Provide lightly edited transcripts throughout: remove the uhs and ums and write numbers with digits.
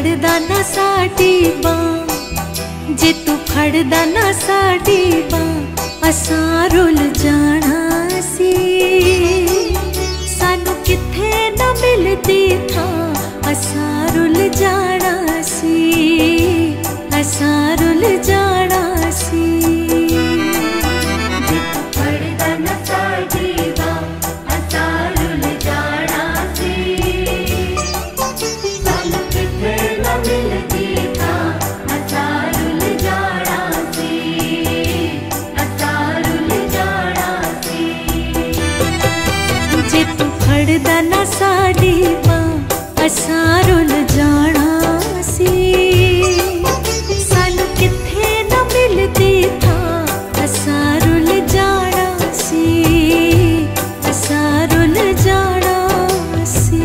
फड़दा ना साडी बां, जे तू फड़दा ना साडी बां, असां रुल जाना सी। सानू किथे ना मिलदी थां, असां रुल जाना सी, असां रुल जाना सी। जे तू फड़दा ना साडी बां, असां रुल जाना सी। सानू किथे ना मिलदी थां, असां रुल जाना सी, असां रुल जाना सी। जे तू फड़दा ना साडी बां, असां रुल जाना सी। सानू किथे ना मिलदी थां, असां रुल जाना सी, असां रुल जाना सी।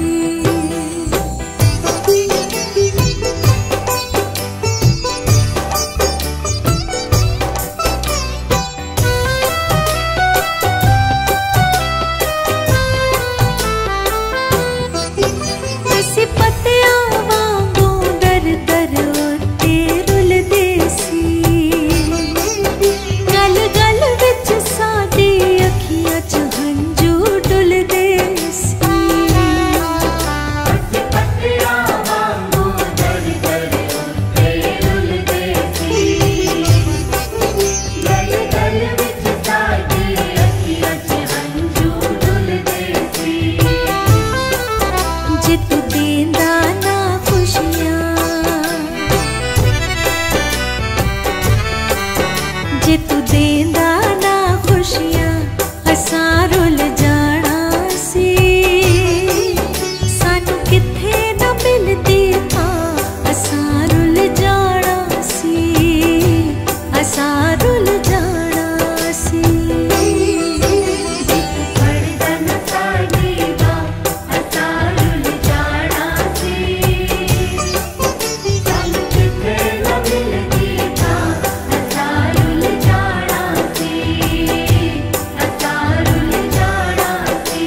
असी पत्तियां वांगू दर दर उत्ते रुलदे सी। गल गल विच साडी अखियां च हंझू डुलदे सी। असी पत्तियां वांगू दर दर उत्ते रुलदे सी। गल गल विच साडी अखियां च हंझू डुलदे सी। जे तू देंदा ना खुशियां, जे तू देंदा ना खुशियां, असां रुल जाना सी। सानू किथे ना मिलदी थां, असां रुल जाना सी, असां रुल जाना सी। जे तू फड़दा ना साडी बां, असां रुल जाना सी। सानू किथे ना मिलदी थां, असां रुल जाना सी, असां रुल जाना सी।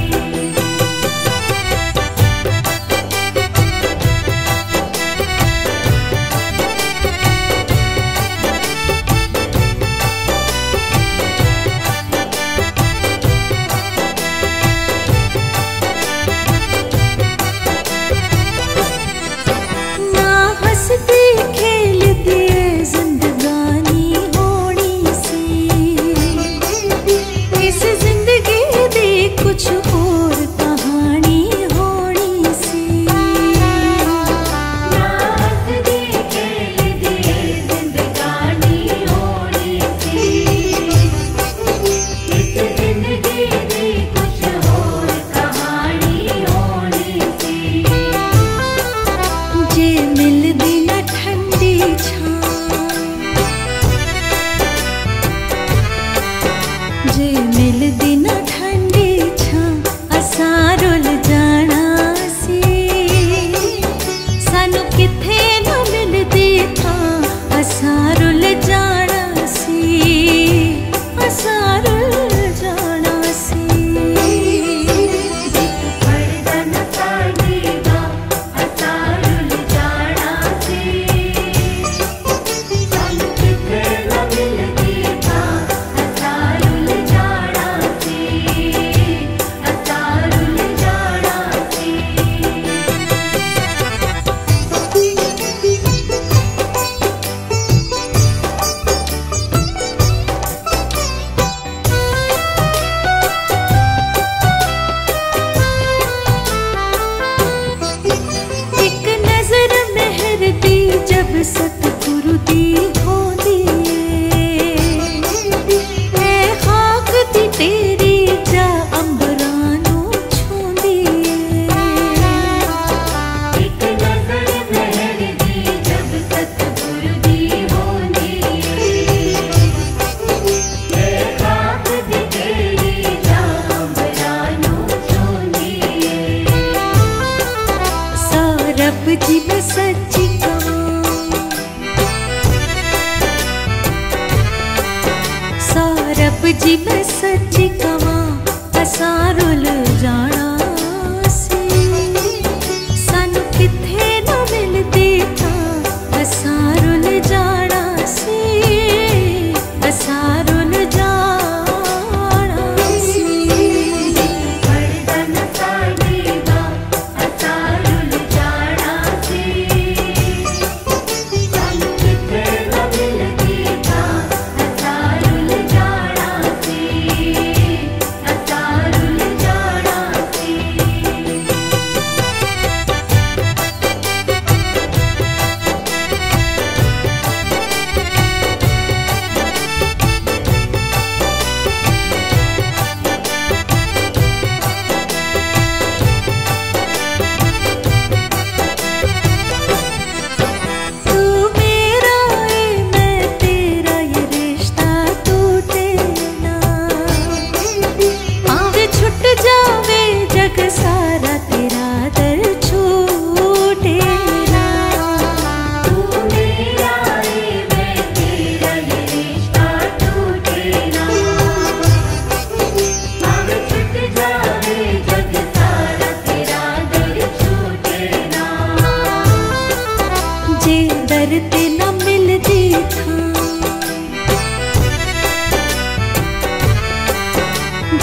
ना हंसदी खेलदी जिंदगानी होनी सी। इस जिंदगी दी कुछ और कहानी होनी सी। ना हंसदी खेलदी जिंदगानी होनी सी। इस जिंदगी दी कुछ और कहानी होनी सी। जे मिलदी ना ठंडी छां, जे मिलदी ना ठंडी छां, असां रुल जाना सी। सानू किथे ना मिलदी थां, असां रुल जाना सी, असां रुल जाना सी। जे तू फड़दा ना साडी बां, असां रुल जाना सी। सानू किथे ना मिलदी थां, असां रुल जाना सी, असां रुल जाना सी। एक नजर मेहर दी जब सतगुरु दी होंदी ऐ खाक दी तेरी जा अंबरां नूं छूंदी एक नजर मेहर दी जब सतगुरु दी होंदी ऐ खाक दी तेरी जा अंबरां नूं छूंदी। रब जी मैं सच्ची कहवां, रब जी मैं सच्ची कहवां, असां रुल जाना सी। सानू किथे ना मिल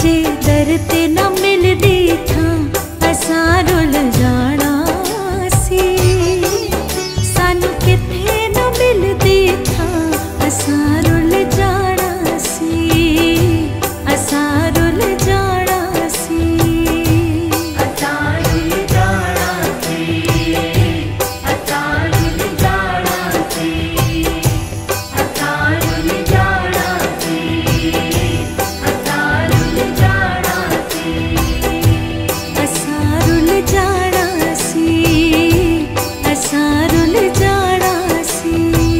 जे दर ते ना मिलदी था असां रुल जाना सी। सानू किथे ना मिलदी था असां रुल जाना सी, असां रुल जाना सी, असां रुल जाना सी, असां रुल जाना सी, असां रुल जाना सी, असां रुल जाना सी, असां रुल जाना सी, असां रुल जाना सी।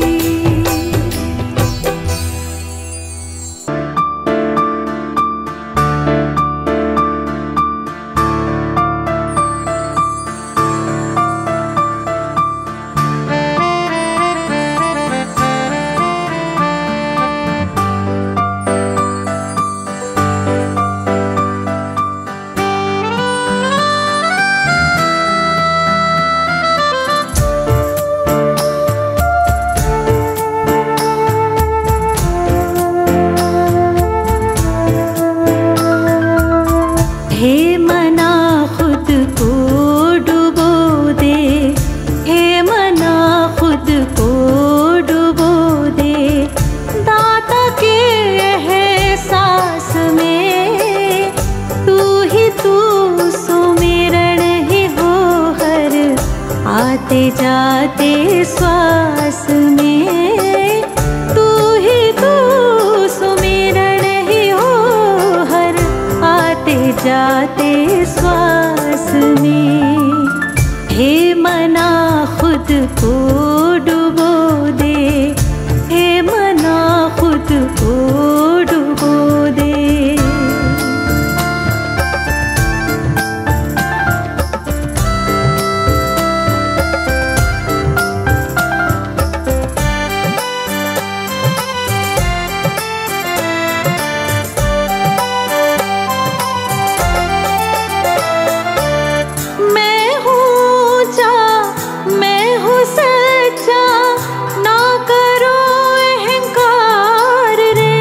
हे मना खुद को डुबो दे, हे मना खुद को डुबो दे, दाता के एहसास में तू ही तू सुमिरन ही हो हर आते जाते श्वास में, तू ही तू सुमिरन ही हो हर आते जाते श्वास में। हे मना खुद को डुबो दे, हे मना खुद को डुबो दे। मैं हूँ जा, मैं हूँ सच्चा, ना करो अहंकार रे।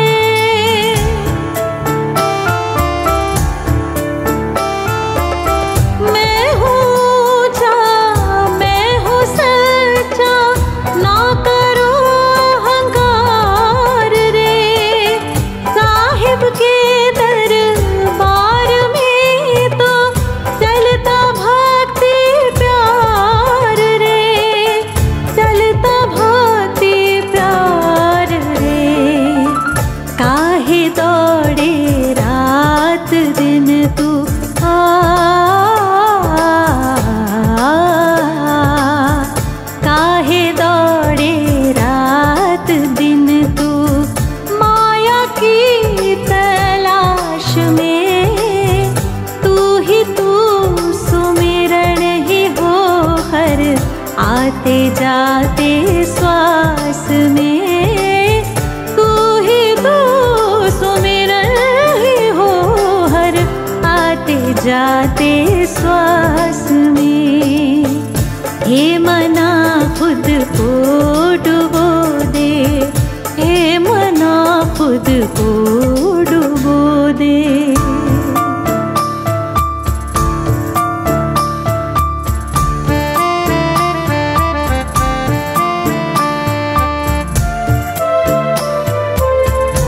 मैं हूँ जा, मैं हूँ सच्चा, ना करो अहंकार रे। साहिब के दरबार में तो चलता भक्ति प्यार रे, चलता भक्ति प्यार रे। काहे दौड़े रात दिन तू काहे दौड़े रात दिन तू माया की तलाश में, तू ही तू सुमिरन ही हो हर आते जाते श्वास में, तू ही तू सुमिरन ही हो हर आते जाते श्वास में। हे मना खुद को डुबो दे, हे मना खुद को डुबो दे।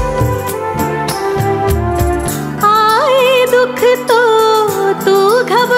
आए दुख तो तू घबरा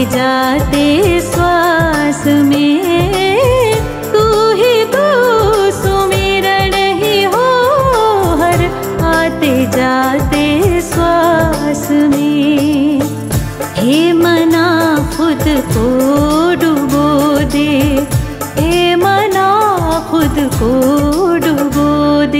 जाते श्वास में तू ही तू सुमिरन ही हो हर आते जाते श्वास में। हे मना खुद को डुबो दे, हे मना खुद को डुबो दे।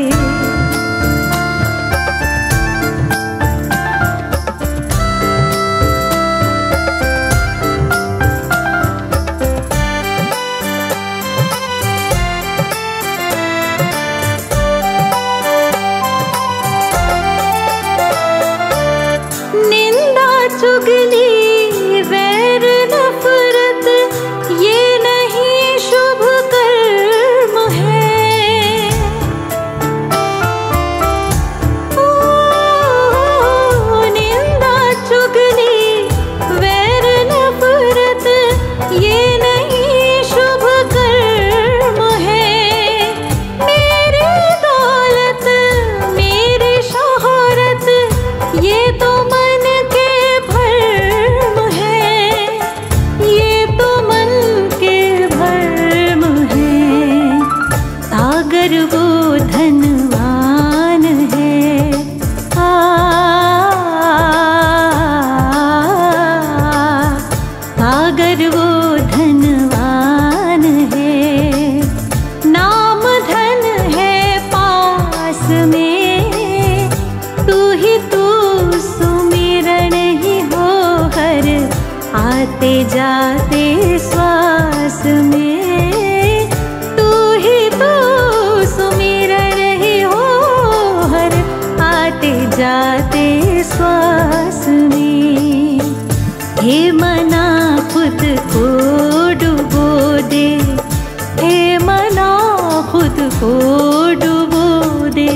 चुगली वैर नफरत ये नहीं शुभ कर्म है। ओ निंदा चुगली वैर नफरत ये नहीं शुभ कर्म है। मेरी दौलत मेरी शोहरत ये तो मन के वो धनवान है सागर वो धनवान है। नाम धन है पास में तू ही तू सुमिरन ही हो हर आते जाते श्वास में। जाते श्वास में हे मना खुद को डुबो दे, हे मना खुद को डुबो दे।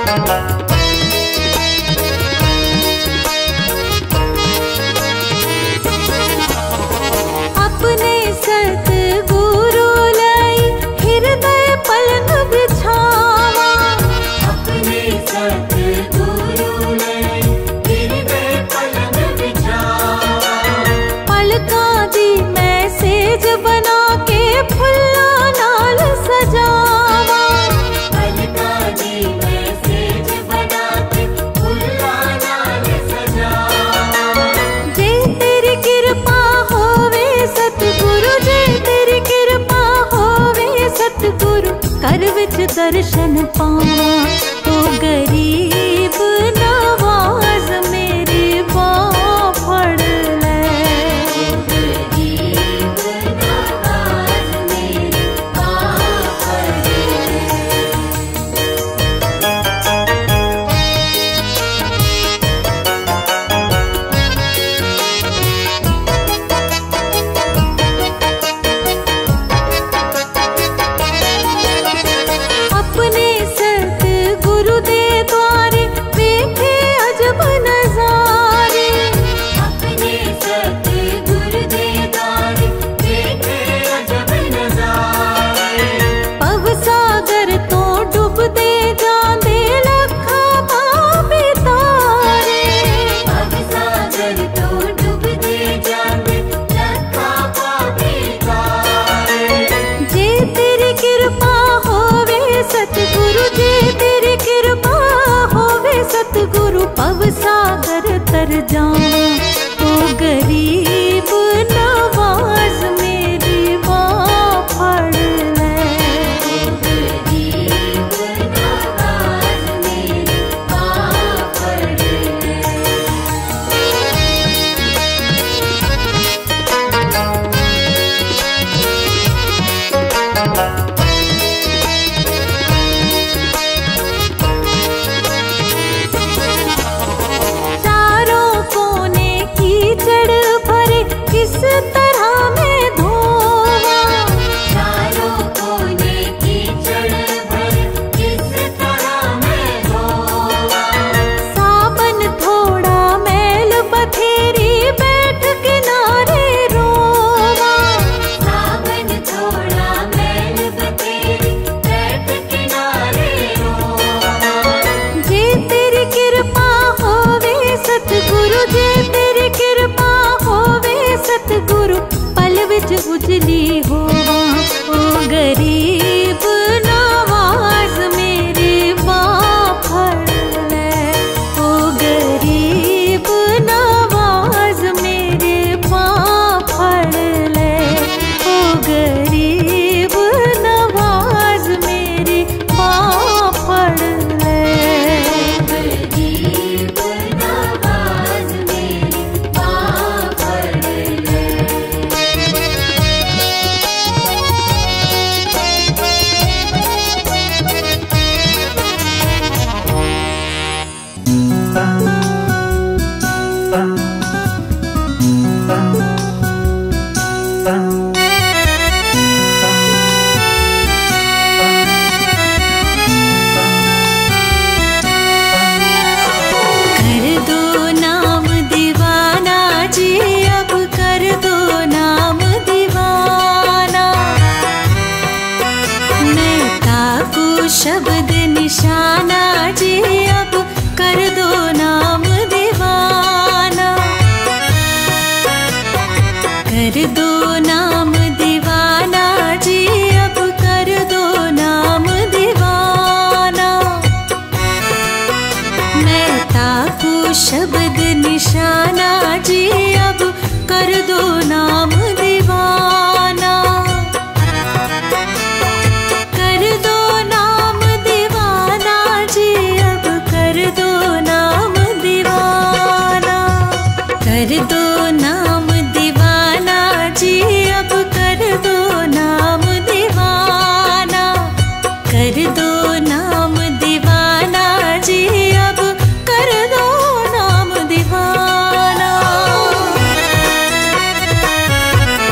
अपने सतगुरु लाई हृदय पलंग बिछावा, अपने सतगुरु लाई हृदय पलंग बिछावा। पलका दी मैसेज बना के फुल्ला नाल सजावा, पलका दी मैसेज बना के फुल्ला नाल सजावा। जे तेरी कृपा होवे सतगुरु, जे तेरी कृपा होवे सतगुरु, कर विच दर्शन पावा। तो गरीब नवाज मेरी बाँ फड़ ले, गरीब नवाज मेरी बाँ फड़ ले। अपने सतगुरु दे द्वारे वेखे अजब नजारे, अपने सतगुरु दे द्वारे देखे अजब नजारे। पव सागर तो डुबदे जांदे लखा पापी तारे, अब सागर तो डूबते जाते लखा पापी तारे। जे तेरी कृपा होवे सतगुरु, जे तेरी कृपा होवे सतगुरु, पव सागर तर जावा। तो गरीब नवाज मेरी बाँ फड़ ले, गरीब नवाज मेरी बाँ फड़ ले। चारों कोने कीचड़ भरे किस तरह मैं धोवा, चारों कोने कीचड़ भरे किस तरह मैं धोवा। साबन थोड़ा मैल बथेरी बैठ किनारे रोवा, सावन थोड़ा मैल बतेरी बैठ किनारे रोवा। जे तेरी कृपा होवे सतगुरु, जे तेरी कृपा होवे सतगुरु, पल विच उजली होवा। ओ गरीब नवाज मेरी बाँ फड़ ले, ओ गरीब नवाज मेरी बाँ फड़ ले, ओ गरीब नवाज मेरी बाँ फड़ ले। गरीब नवाज मेरी बाँ फड़ ले। कर दो नाम दीवाना जी, अब कर दो नाम दीवाना। मैं ताकू शब्द निशाना जी, अब कर दो नाम दीवाना। कर दो नाम दीवाना जी, अब कर दो नाम दीवाना। मैं ताकू शब्द निशाना जी, अब कर दो नाम दीवाना। कर दो नाम दीवाना जी, अब कर दो नाम दीवाना। कर दो नाम दीवाना जी, अब कर दो नाम दीवाना। कर दो नाम दीवाना जी, अब कर दो नाम दीवाना।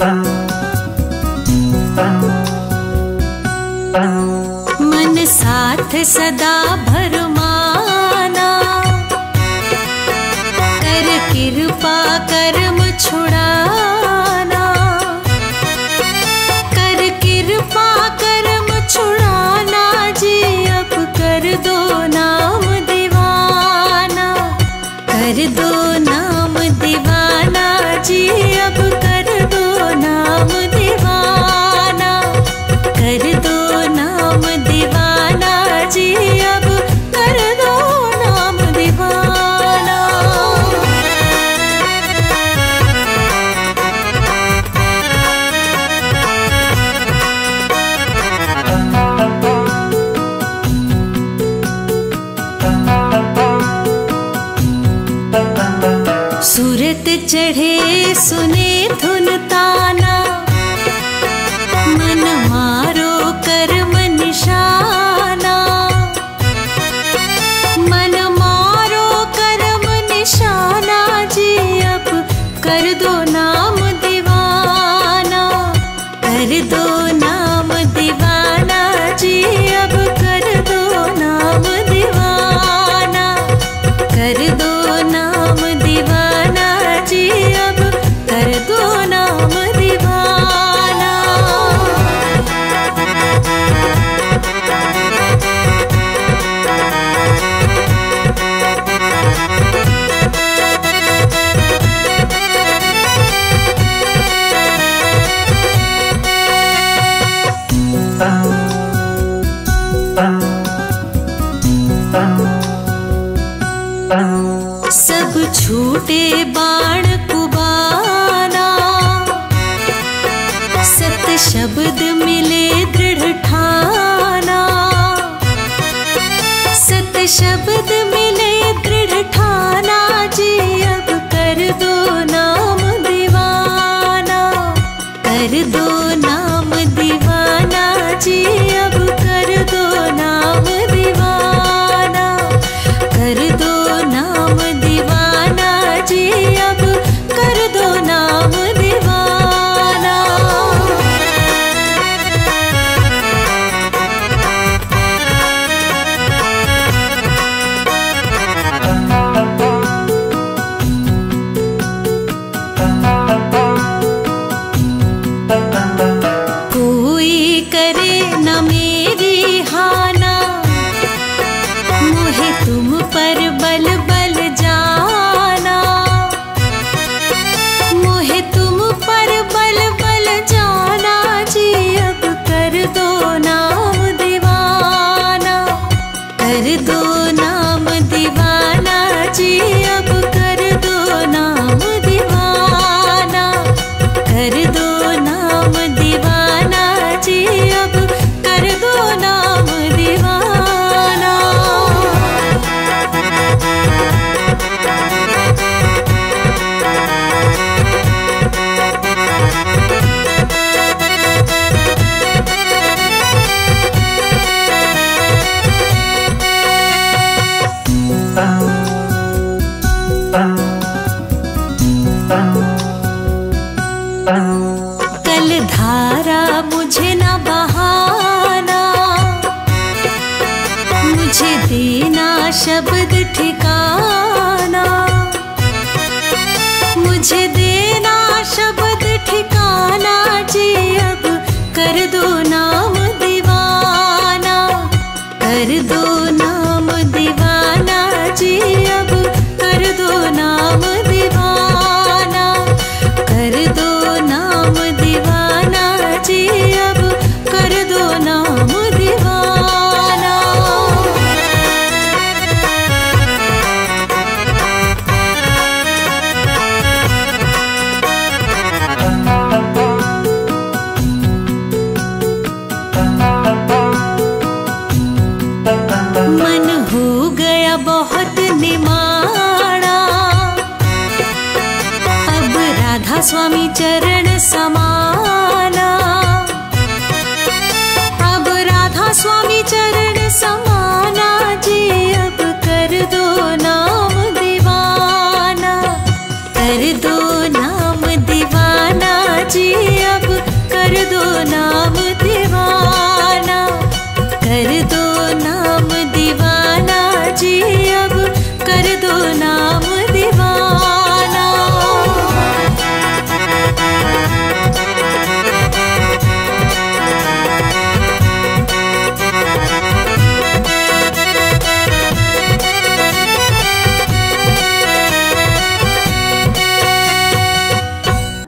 मन साथ सदा भरमाना, कर कृपा कर्म छुड़ाना, कर कृपा कर्म छुड़ाना जी अब कर दो नाम दीवाना, कर दो नाम दीवाना जी अब कर दो नाम दीवाना, कर दो नाम दीवाना जी अब कर दो नाम दीवाना। सूरत चढ़े सुने धुन ताना, मन मारो कर्म निशाना, मन मारो कर्म निशाना जी अब कर दो नाम दीवाना, कर दो नाम दीवाना जी अब कर दो नाम दीवाना, कर दो नाम दीवाना जी अब कर दो नाम दीवाना। सब छूटे बाण कुबाना, सत शब्द मिले दृढ़ ठाना, सत शब्द मिले दृढ़ ठाना जी अब कर दो नाम दीवाना, कर दो नाम दीवाना जी अब कर दो नाम दीवाना, कर दो नाम दीवाना जी अब कर दो नाम दीवाना। कोई करे न मेरी हाना, मोहे तुम पर बल बल जाना, मोहे तुम पर बल बल जाना जी अब कर दो नाम दीवाना, कर दो नाम दीवाना जी अब कर दो नाम दीवाना, कर दो नाम दीवाना जी अब कर दो नाम दीवाना। कल धारा मुझे न बहाना, मुझे देना शब्द ठिकाना, मुझे देना शब्द ठिकाना जी अब कर दो नाम दीवाना, कर दो नाम दीवाना जी अब कर दो नाम दीवाना, कर दो नाम दीवाना जी अब कर दो नाम दीवाना। मन हो गया बहुत निमाड़ा, अब राधा स्वामी चरण समाना, अब राधा स्वामी चरण समाना जी अब कर दो नाम दीवाना, कर दो नाम दीवाना जी अब कर दो नाम दीवाना, कर दो नाम दीवाना जी